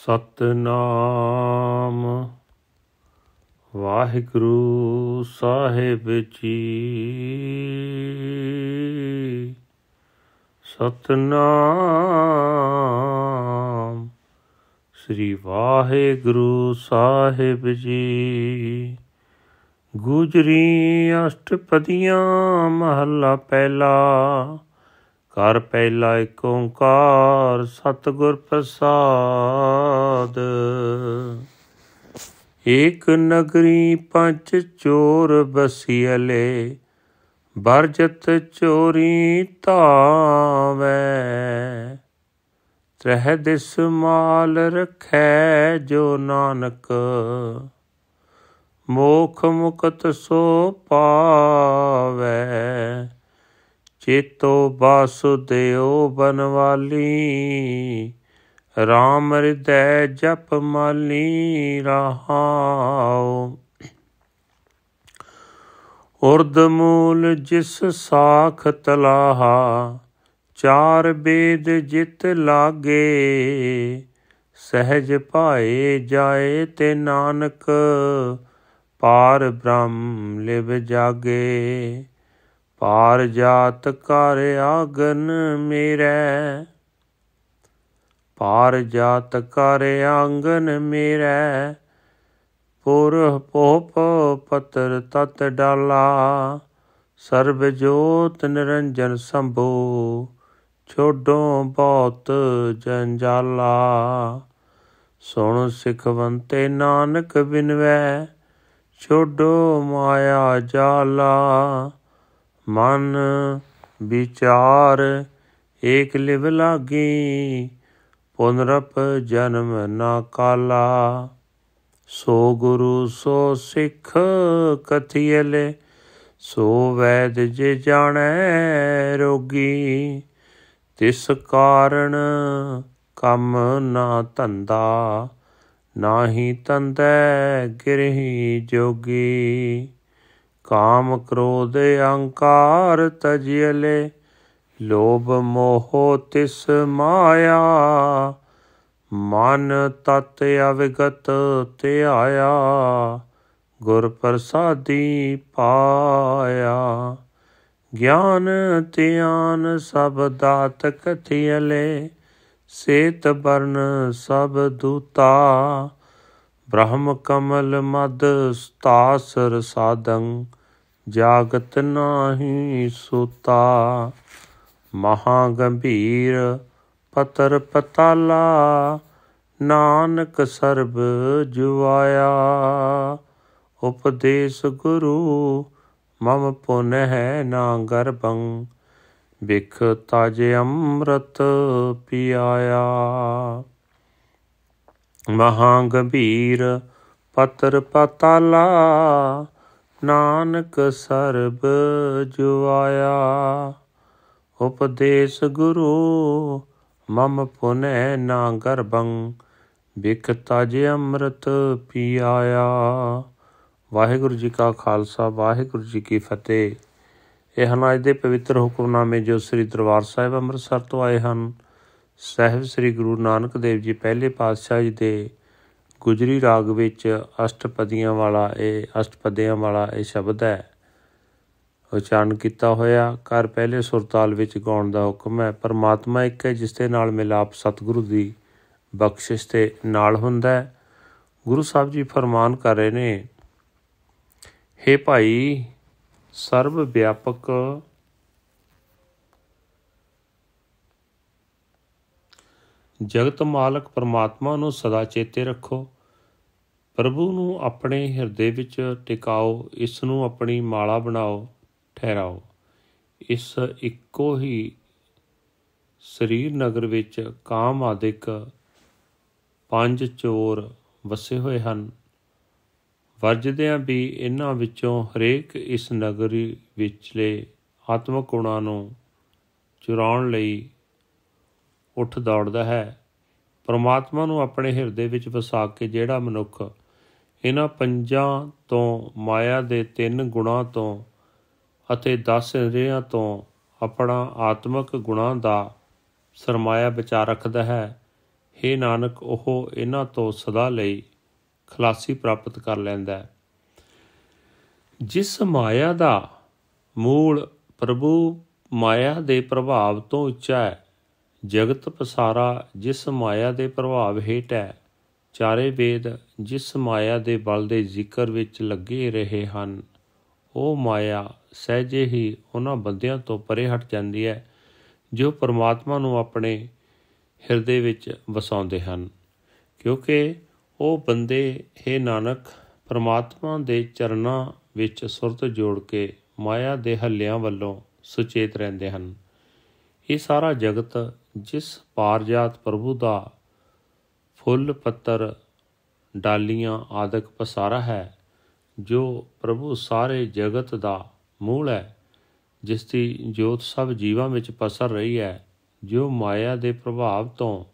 ਸਤਿਨਾਮ ਵਾਹਿਗੁਰੂ ਸਾਹਿਬ ਜੀ। ਸਤਿਨਾਮ ਸ੍ਰੀ ਵਾਹਿਗੁਰੂ ਸਾਹਿਬ ਜੀ। ਗੁਜਰੀ ਅਸ਼ਟਪਦੀਆਂ ਮਹੱਲਾ ਪਹਿਲਾ। ਘਰ ਪਹਿਲਾ ਏਕ ਓਂਕਾਰ ਸਤਿਗੁਰ ਪ੍ਰਸਾਦ। ਏਕ ਨਗਰੀ ਪੰਚ ਚੋਰ ਬਸੀਅਲੇ, ਬਰਜਤ ਚੋਰੀ ਧਾਵੈ। ਤ੍ਰਹਿ ਦਿਸ ਮਾਲ ਰਖੈ ਜੋ ਨਾਨਕ, ਮੋਖ ਮੁਕਤ ਸੋ ਪਾਵੈ। ਚੇਤੋ ਬਾਸੁਦੇਵ ਬਨਵਾਲੀ, ਰਾਮ ਹਿਰਦੈ ਜਪ ਮਾਲੀ ਰਹਾਉ। ਉਰਦ ਮੂਲ ਜਿਸ ਸਾਖ ਤਲਾਹਾ, ਚਾਰ ਬੇਦ ਜਿਤ ਲਾਗੇ। ਸਹਿਜ ਭਾਏ ਜਾਏ ਤੇ ਨਾਨਕ, ਪਾਰ ਬ੍ਰਹਮ ਲਿਵ ਜਾਗੇ। ਪਾਰ ਜਾਤ ਘਰ ਆਂਗਨ ਮੇਰੈ, ਪਾਰ ਜਾਤ ਘਰ ਆਂਗਨ ਮੇਰੈ। ਪੁਰਹ ਪੋਪ ਪਤਰ ਤਤ ਡਾਲਾ, ਸਰਬ ਜੋਤ ਨਿਰੰਜਨ ਸੰਭੋ। ਛੋਡੋ ਬਹੁਤ ਜੰਜਾਲਾ, ਸੁਣ ਸਿਖਵੰਤੇ ਨਾਨਕ ਬਿਨਵੈ। ਛੋਡੋ ਮਾਇਆ ਜਾਲਾ, ਮਨ ਵਿਚਾਰ ਏਕ ਲਿਵ ਲਾਗੀ। ਪੁਨਰਪ ਜਨਮ ਨਾ ਕਾਲਾ, ਸੋ ਗੁਰੂ ਸੋ ਸਿੱਖ ਕਥੀਅਲੇ। ਸੋ ਵੈਦ ਜੇ ਜਾਣੈ ਰੋਗੀ, ਤਿਸ ਕਾਰਣ ਕੰਮ ਨਾ ਧੰਦਾ। ਨਾਹੀ ਧੰਦੈ ਗਿਰਹੀ ਜੋਗੀ। ਕਾਮ ਕ੍ਰੋਧ ਅਹੰਕਾਰ ਤਜਿਅਲੇ, ਲੋਭ ਮੋਹ ਤਿਸ ਮਾਇਆ। ਮਨ ਤਤ ਅਵਗਤ ਧਿਆਇਆ, ਗੁਰ ਪ੍ਰਸਾਦੀ ਪਾਇਆ। ਗਿਆਨ ਧਿਆਨ ਸਭ ਦਾਤ ਕਥੀਅਲੇ, ਸੇਤ ਬਰਨ ਸਭ ਦੂਤਾ। ਬ੍ਰਹਮ ਕਮਲ ਮਦ ਤਾਸ ਰਸਾਦੰ, ਜਾਗਤ ਨਾਹੀ ਸੂਤਾ। ਮਹਾ ਗੰਭੀਰ ਪਤਰ ਪਤਾਲਾ, ਨਾਨਕ ਸਰਬ ਜੁਆਇਆ। ਉਪਦੇਸ ਗੁਰੂ ਮਮ ਪੁਨਹ ਨਾ ਗਰਭੰ, ਬਿਖ ਤਜ ਅੰਮ੍ਰਿਤ ਪਿਆਇਆ। ਮਹਾ ਗੰਭੀਰ ਪਤਰ ਪਤਾਲਾ, ਨਾਨਕ ਸਰਬ ਜੁਆਇਆ। ਉਪਦੇਸ ਗੁਰੂ ਮਮ ਪੁਨਹ ਨਾ ਗਰਭੰ, ਬਿਖ ਤਜ ਅੰਮ੍ਰਿਤ ਪਿਆਇਆ। ਵਾਹਿਗੁਰੂ ਜੀ ਕਾ ਖਾਲਸਾ, ਵਾਹਿਗੁਰੂ ਜੀ ਕੀ ਫਤਿਹ। ਇਹ ਹਨ ਅੱਜ ਦੇ ਪਵਿੱਤਰ ਹੁਕਮਨਾਮੇ ਜੋ ਸ੍ਰੀ ਦਰਬਾਰ ਸਾਹਿਬ ਅੰਮ੍ਰਿਤਸਰ ਤੋਂ ਆਏ ਹਨ। ਸਾਹਿਬ ਸ੍ਰੀ ਗੁਰੂ ਨਾਨਕ ਦੇਵ ਜੀ ਪਹਿਲੇ ਪਾਤਸ਼ਾਹ ਜੀ ਦੇ ਗੁਜਰੀ ਰਾਗ ਵਿੱਚ ਅਸ਼ਟਪਦੀਆਂ ਵਾਲਾ ਇਹ ਸ਼ਬਦ ਹੈ ਉਚਾਰਨ ਕੀਤਾ ਹੋਇਆ। ਘਰ ਪਹਿਲੇ ਸੁਰਤਾਲ ਵਿੱਚ ਗਾਉਣ ਦਾ ਹੁਕਮ ਹੈ। ਪਰਮਾਤਮਾ ਇੱਕ ਹੈ, ਜਿਸ ਦੇ ਨਾਲ ਮਿਲਾਪ ਸਤਿਗੁਰੂ ਦੀ ਬਖਸ਼ਿਸ਼ ਦੇ ਨਾਲ ਹੁੰਦਾ ਹੈ। ਗੁਰੂ ਸਾਹਿਬ ਜੀ ਫਰਮਾਨ ਕਰ ਰਹੇ ਨੇ, ਹੇ ਭਾਈ, ਸਰਬ ਵਿਆਪਕ ਜਗਤ ਮਾਲਕ ਪਰਮਾਤਮਾ ਨੂੰ ਸਦਾ ਚੇਤੇ ਰੱਖੋ। ਪ੍ਰਭੂ ਨੂੰ ਆਪਣੇ ਹਿਰਦੇ ਵਿੱਚ ਟਿਕਾਓ। ਇਸ ਨੂੰ ਆਪਣੀ ਮਾਲਾ ਬਣਾਓ, ਠਹਿਰਾਓ। ਇਸ ਇੱਕੋ ਹੀ ਸਰੀਰ ਨਗਰ ਵਿੱਚ ਕਾਮ ਆਦਿਕ ਪੰਜ ਚੋਰ ਵਸੇ ਹੋਏ ਹਨ। ਵਰਜਦਿਆਂ ਵੀ ਇਹਨਾਂ ਵਿੱਚੋਂ ਹਰੇਕ ਇਸ ਨਗਰੀ ਵਿਚਲੇ ਆਤਮਕ ਗੁਣਾਂ ਨੂੰ ਚੁਰਾਉਣ ਲਈ ਉੱਠ ਦੌੜਦਾ ਹੈ। ਪਰਮਾਤਮਾ ਨੂੰ ਆਪਣੇ ਹਿਰਦੇ ਵਿੱਚ ਵਸਾ ਕੇ ਜਿਹੜਾ ਮਨੁੱਖ ਇਹਨਾਂ ਪੰਜਾਂ ਤੋਂ, ਮਾਇਆ ਦੇ 3 ਗੁਣਾਂ ਤੋਂ ਅਤੇ 10 ਇੰਦਰੀਆਂ ਤੋਂ ਆਪਣਾ ਆਤਮਕ ਗੁਣਾਂ ਦਾ ਸਰਮਾਇਆ ਬਚਾ ਰੱਖਦਾ ਹੈ। हे ਨਾਨਕ ਉਹ ਇਹਨਾਂ ਤੋਂ ਸਦਾ ਲਈ ਖਲਾਸੀ ਪ੍ਰਾਪਤ ਕਰ ਲੈਂਦਾ ਹੈ। ਜਿਸ ਮਾਇਆ ਦਾ ਮੂਲ ਪ੍ਰਭੂ ਮਾਇਆ ਦੇ ਪ੍ਰਭਾਵ ਤੋਂ ਉੱਚਾ ਹੈ, ਜਗਤ ਪਸਾਰਾ ਜਿਸ ਮਾਇਆ ਦੇ ਪ੍ਰਭਾਵ ਹੇਠ ਹੈ, ਚਾਰੇ ਵੇਦ ਜਿਸ ਮਾਇਆ ਦੇ ਬਲ ਦੇ ਜ਼ਿਕਰ ਵਿੱਚ ਲੱਗੇ ਰਹੇ ਹਨ, ਉਹ ਮਾਇਆ ਸਹਿਜੇ ਹੀ ਉਹਨਾਂ ਬੰਦਿਆਂ ਤੋਂ ਪਰੇ ਹਟ ਜਾਂਦੀ ਹੈ ਜੋ ਪਰਮਾਤਮਾ ਨੂੰ ਆਪਣੇ ਹਿਰਦੇ ਵਿੱਚ ਵਸਾਉਂਦੇ ਹਨ, ਕਿਉਂਕਿ ਉਹ ਬੰਦੇ ਹੇ ਨਾਨਕ ਪਰਮਾਤਮਾ ਦੇ ਚਰਨਾਂ ਵਿੱਚ ਸੁਰਤ ਜੋੜ ਕੇ ਮਾਇਆ ਦੇ ਹੱਲਿਆਂ ਵੱਲੋਂ ਸੁਚੇਤ ਰਹਿੰਦੇ ਹਨ। ਇਹ ਸਾਰਾ ਜਗਤ ਜਿਸ ਪਾਰਜਾਤ ਪ੍ਰਭੂ ਦਾ ਫੁੱਲ ਪੱਤਰ ਡਾਲੀਆਂ ਆਦਿਕ ਪਸਾਰਾ ਹੈ, ਜੋ ਪ੍ਰਭੂ ਸਾਰੇ ਜਗਤ ਦਾ ਮੂਲ ਹੈ, ਜਿਸ ਦੀ ਜੋਤ ਸਭ ਜੀਵਾਂ ਵਿੱਚ ਪਸਰ ਰਹੀ ਹੈ, ਜੋ ਮਾਇਆ ਦੇ ਪ੍ਰਭਾਵ ਤੋਂ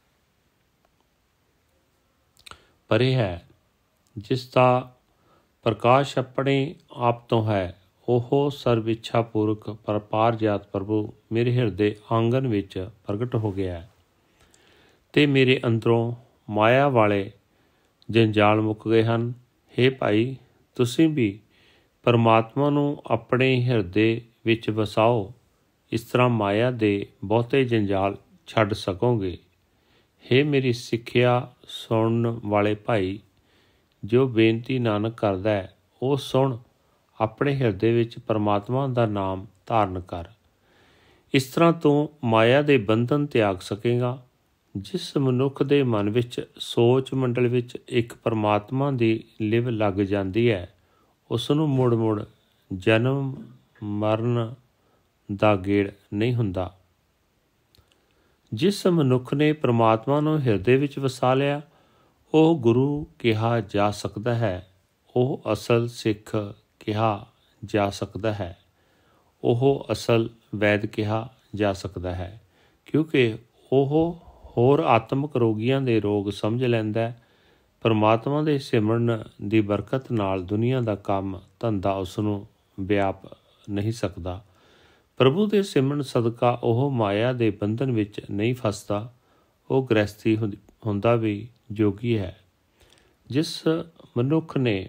ਪਰੇ ਹੈ, ਜਿਸ ਦਾ ਪ੍ਰਕਾਸ਼ ਆਪਣੇ ਆਪ ਤੋਂ ਹੈ, ਉਹ ਸਰਬ ਇੱਛਾ ਪੂਰਕ ਪਾਰਜਾਤ ਪ੍ਰਭੂ ਮੇਰੇ ਹਿਰਦੇ ਆਂਗਨ ਵਿੱਚ ਪ੍ਰਗਟ ਹੋ ਗਿਆ ਹੈ ਅਤੇ ਮੇਰੇ ਅੰਦਰੋਂ ਮਾਇਆ ਵਾਲੇ ਜੰਜਾਲ ਮੁੱਕ ਗਏ ਹਨ। ਹੇ ਭਾਈ, ਤੁਸੀਂ ਵੀ ਪਰਮਾਤਮਾ ਨੂੰ ਆਪਣੇ ਹਿਰਦੇ ਵਿੱਚ ਵਸਾਓ, ਇਸ ਤਰ੍ਹਾਂ ਮਾਇਆ ਦੇ ਬਹੁਤੇ ਜੰਜਾਲ ਛੱਡ ਸਕੋਗੇ। ਹੇ ਮੇਰੀ ਸਿੱਖਿਆ ਸੁਣਨ ਵਾਲੇ ਭਾਈ, ਜੋ ਬੇਨਤੀ ਨਾਨਕ ਕਰਦਾ ਹੈ, ਉਹ ਸੁਣ, ਆਪਣੇ ਹਿਰਦੇ ਵਿੱਚ ਪਰਮਾਤਮਾ ਦਾ ਨਾਮ ਧਾਰਨ ਕਰ। ਇਸ ਤਰ੍ਹਾਂ ਤੂੰ ਮਾਇਆ ਦੇ ਬੰਧਨ ਤਿਆਗ ਸਕੇਗਾ। ਜਿਸ ਮਨੁੱਖ ਦੇ ਮਨ ਵਿੱਚ ਸੋਚ ਮੰਡਲ ਵਿੱਚ ਇੱਕ ਪਰਮਾਤਮਾ ਦੀ ਲਿਵ ਲੱਗ ਜਾਂਦੀ ਹੈ, ਉਸ ਨੂੰ ਮੁੜ ਮੁੜ ਜਨਮ ਮਰਨ ਦਾ ਗੇੜ ਨਹੀਂ ਹੁੰਦਾ। ਜਿਸ ਮਨੁੱਖ ਨੇ ਪਰਮਾਤਮਾ ਨੂੰ ਹਿਰਦੇ ਵਿੱਚ ਵਸਾ ਲਿਆ, ਉਹ ਗੁਰੂ ਕਿਹਾ ਜਾ ਸਕਦਾ ਹੈ, ਉਹ ਅਸਲ ਸਿੱਖ ਕਿਹਾ ਜਾ ਸਕਦਾ ਹੈ, ਉਹ ਅਸਲ ਵੈਦ ਕਿਹਾ ਜਾ ਸਕਦਾ ਹੈ, ਕਿਉਂਕਿ ਉਹ ਹੋਰ ਆਤਮਿਕ ਰੋਗੀਆਂ ਦੇ ਰੋਗ ਸਮਝ ਲੈਂਦਾ ਹੈ। ਪਰਮਾਤਮਾ ਦੇ ਸਿਮਰਨ ਦੀ ਬਰਕਤ ਨਾਲ ਦੁਨੀਆ ਦਾ ਕੰਮ ਧੰਦਾ ਉਸ ਨੂੰ ਵਿਆਪ ਨਹੀਂ ਸਕਦਾ। ਪ੍ਰਭੂ ਦੇ ਸਿਮਰਨ ਸਦਕਾ ਉਹ ਮਾਇਆ ਦੇ ਬੰਧਨ ਵਿੱਚ ਨਹੀਂ ਫਸਦਾ, ਉਹ ਗ੍ਰਹਿਸਥੀ ਹੁੰਦਾ ਵੀ ਜੋਗੀ ਹੈ। ਜਿਸ ਮਨੁੱਖ ਨੇ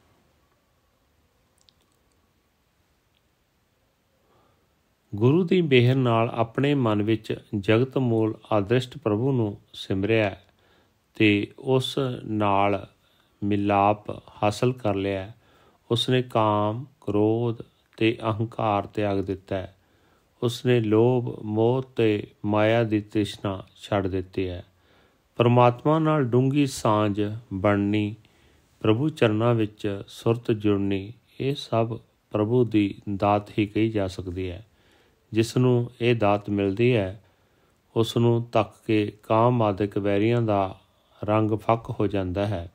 ਗੁਰੂ ਦੀ ਮਿਹਰ ਨਾਲ ਆਪਣੇ ਮਨ ਵਿੱਚ ਜਗਤ ਮੂਲ ਆਦ੍ਰਿਸ਼ਟ ਪ੍ਰਭੂ ਨੂੰ ਸਿਮਰਿਆ ਅਤੇ ਉਸ ਨਾਲ ਮਿਲਾਪ ਹਾਸਲ ਕਰ ਲਿਆ, ਉਸਨੇ ਕਾਮ, ਕ੍ਰੋਧ ਅਤੇ ਅਹੰਕਾਰ ਤਿਆਗ ਦਿੱਤਾ ਹੈ। ਉਸਨੇ ਲੋਭ, ਮੋਹ ਅਤੇ ਮਾਇਆ ਦੀ ਤ੍ਰਿਸ਼ਨਾ ਛੱਡ ਦਿੱਤੀ ਹੈ। ਪਰਮਾਤਮਾ ਨਾਲ ਡੂੰਘੀ ਸਾਂਝ ਬਣਨੀ, ਪ੍ਰਭੂ ਚਰਨਾਂ ਵਿੱਚ ਸੁਰਤ ਜੁੜਨੀ, ਇਹ ਸਭ ਪ੍ਰਭੂ ਦੀ ਦਾਤ ਹੀ ਕਹੀ ਜਾ ਸਕਦੀ ਹੈ। ਜਿਸ ਨੂੰ ਇਹ ਦਾਤ ਮਿਲਦੀ ਹੈ, ਉਸ ਨੂੰ ਤੱਕ ਕੇ ਕਾਮ ਆਦਿਕ ਵੈਰੀਆਂ ਦਾ ਰੰਗ ਫੱਕ ਹੋ ਜਾਂਦਾ ਹੈ,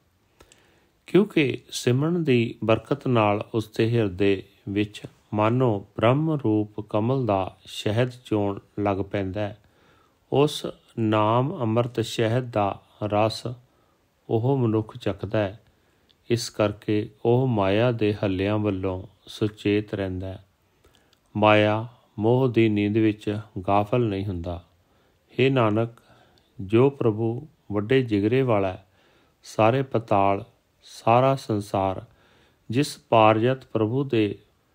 ਕਿਉਂਕਿ ਸਿਮਰਨ ਦੀ ਬਰਕਤ ਨਾਲ ਉਸਦੇ ਹਿਰਦੇ ਵਿੱਚ ਮਾਨੋ ਬ੍ਰਹਮ ਰੂਪ ਕਮਲ ਦਾ ਸ਼ਹਿਦ ਚੋਣ ਲੱਗ ਪੈਂਦਾ ਹੈ। ਉਸ ਨਾਮ ਅੰਮ੍ਰਿਤ ਸ਼ਹਿਦ ਦਾ ਰਸ ਉਹ ਮਨੁੱਖ ਚੱਖਦਾ ਹੈ। ਇਸ ਕਰਕੇ ਉਹ ਮਾਇਆ ਦੇ ਹੱਲਿਆਂ ਵੱਲੋਂ ਸੁਚੇਤ ਰਹਿੰਦਾ ਹੈ, ਮਾਇਆ ਮੋਹ ਦੀ ਨੀਂਦ ਵਿੱਚ ਗਾਫਲ ਨਹੀਂ ਹੁੰਦਾ। ਹੇ ਨਾਨਕ, ਜੋ ਪ੍ਰਭੂ ਵੱਡੇ ਜਿਗਰੇ ਵਾਲਾ ਹੈ, ਸਾਰੇ ਪਤਾਲ, ਸਾਰਾ ਸੰਸਾਰ ਜਿਸ ਪਾਰਜਤ ਪ੍ਰਭੂ ਦੇ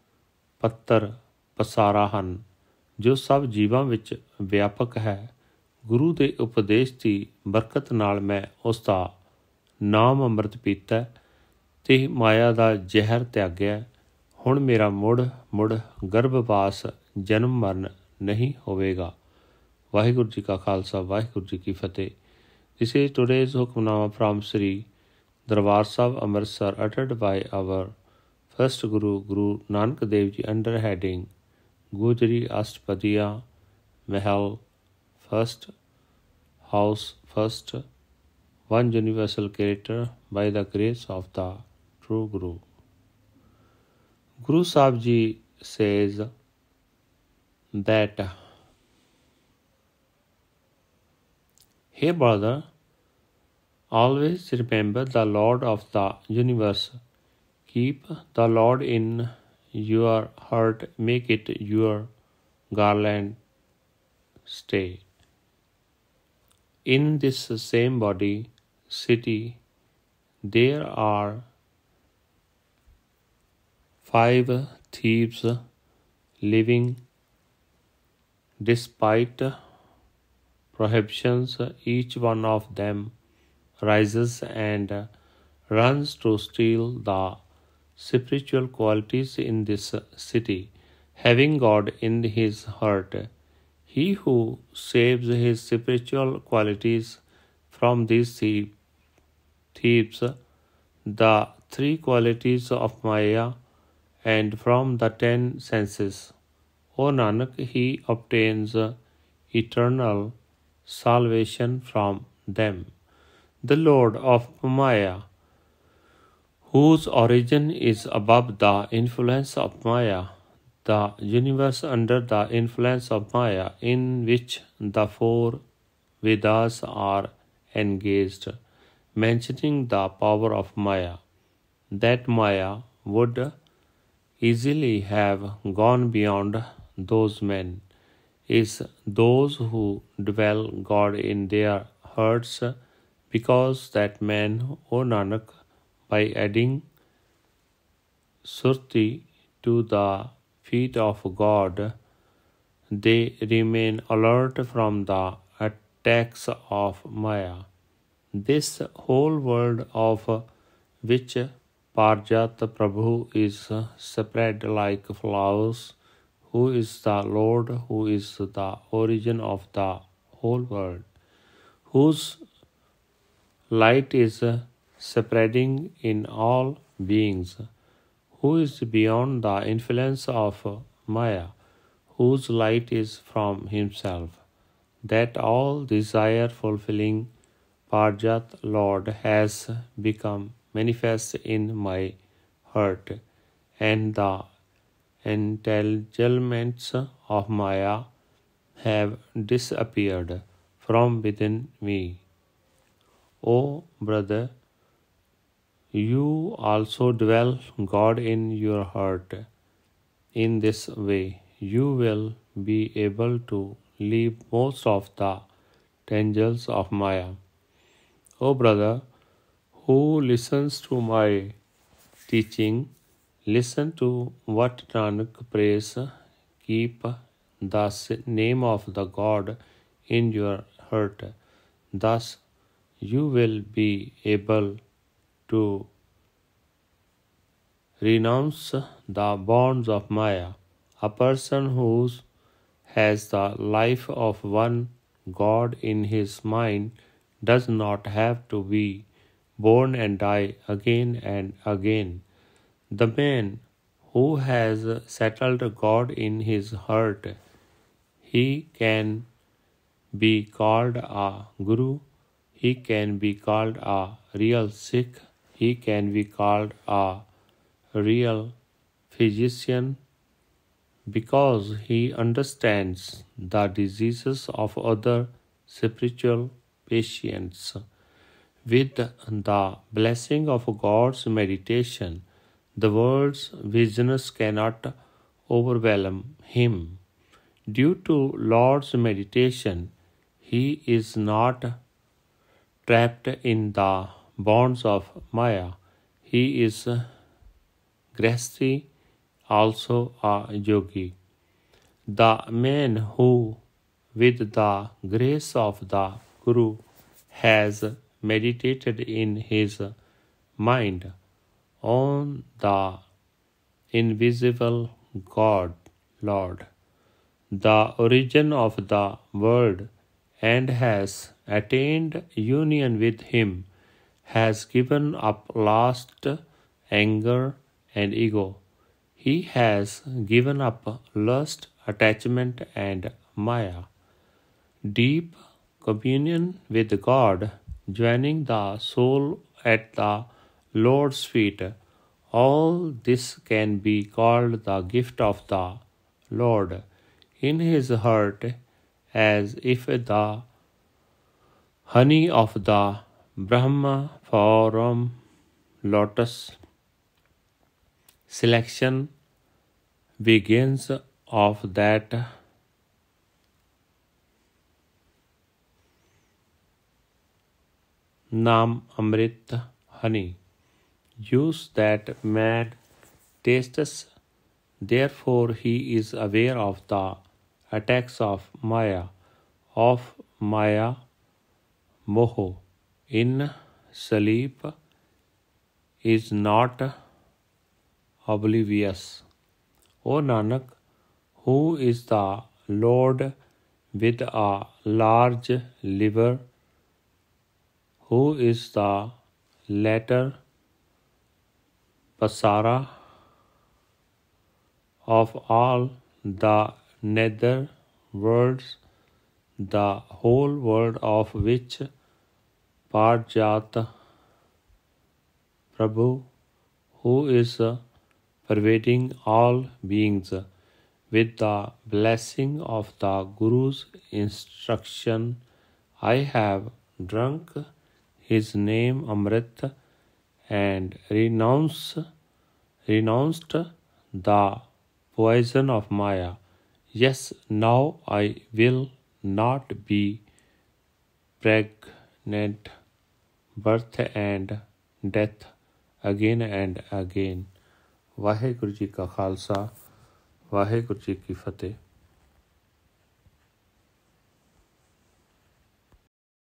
ਪੱਤਰ ਪਸਾਰਾ ਹਨ, ਜੋ ਸਭ ਜੀਵਾਂ ਵਿੱਚ ਵਿਆਪਕ ਹੈ, ਗੁਰੂ ਦੇ ਉਪਦੇਸ਼ ਦੀ ਬਰਕਤ ਨਾਲ ਮੈਂ ਉਸ ਦਾ ਨਾਮ ਅੰਮ੍ਰਿਤ ਪੀਤਾ ਅਤੇ ਮਾਇਆ ਦਾ ਜ਼ਹਿਰ ਤਿਆਗਿਆ। ਹੁਣ ਮੇਰਾ ਮੁੜ ਮੁੜ ਗਰਭਵਾਸ ਜਨਮ ਮਰਨ ਨਹੀਂ ਹੋਵੇਗਾ। ਵਾਹਿਗੁਰੂ ਜੀ ਕਾ ਖਾਲਸਾ, ਵਾਹਿਗੁਰੂ ਜੀ ਕੀ ਫਤਿਹ। This is today's Hukmnama from Sri Darbar Sahib, Amritsar, uttered by our first Guru, Guru Nanak Dev Ji, under heading Gujari Astapadiya Mahal, first house, first one universal character by the grace of the true Guru. Guru Sahib Ji says that, hey brother, always remember the Lord of the universe. Keep the Lord in your heart, make it your garland stay. In this same body city there are 5 thieves living. Despite prohibitions, each one of them rises and runs to steal the spiritual qualities in this city, having God in his heart. He who saves his spiritual qualities from these thieves, the 3 qualities of Maya, and from the 10 senses, O Nanak, he obtains eternal salvation from them. The Lord of Maya, whose origin is above the influence of Maya, the universe under the influence of Maya, in which the 4 Vedas are engaged, mentioning the power of Maya, that Maya would easily have gone beyond those men, is those who dwell God in their hearts, because that man, O Nanak, by adding surti to the feet of God, they remain alert from the attacks of Maya. This whole world of which Parjat Prabhu is spread like flowers, who is the Lord, who is the origin of the whole world, whose light is spreading in all beings, who is beyond the influence of Maya, whose light is from himself, that all desire fulfilling Parjat Lord has become manifest in my heart, and the entanglements of Maya have disappeared from within me. O brother, you also dwell God in your heart. In this way, you will be able to leave most of the tangles of Maya. O brother, who listens to my teaching, listen to what Nanak prays, keep the name of the God in your heart. Thus you will be able to renounce the bonds of Maya. A person who has the life of one God in his mind does not have to be born and die again and again. The man who has settled God in his heart, he can be called a guru, he can be called a real Sikh, he can be called a real physician, because he understands the diseases of other spiritual patients. With the blessing of God's meditation, the world's visions cannot overwhelm him. Due to Lord's meditation, he is not trapped in the bonds of Maya. He is grihasti, also a yogi. The man who, with the grace of the Guru, has meditated in his mind on the invisible God, Lord, the origin of the world, and has attained union with him, has given up lust, anger, and ego. He has given up lust, attachment, and Maya. Deep communion with God, joining the soul at the Lord's feet, all this can be called the gift of the Lord in his heart, as if the honey of the Brahma from lotus selection begins of that Nam Amrit honey, use that man tastes. Therefore, he is aware of the attacks of Maya Moho. In sleep is not oblivious. O Nanak, who is the Lord with a large liver, who is the latter Pasara of all the nether worlds, the whole world of which Parjat Prabhu, who is pervading all beings, with the blessing of the Guru's instruction, I have drunk his name Amrit and renounced the poison of Maya. Yes, now I will not be pregnant, birth and death again and again. Waheguru ji ਕਾ ਖਾਲਸਾ, ਵਾਹਿਗੁਰੂ ਜੀ ਕੀ ਫਤਿਹ।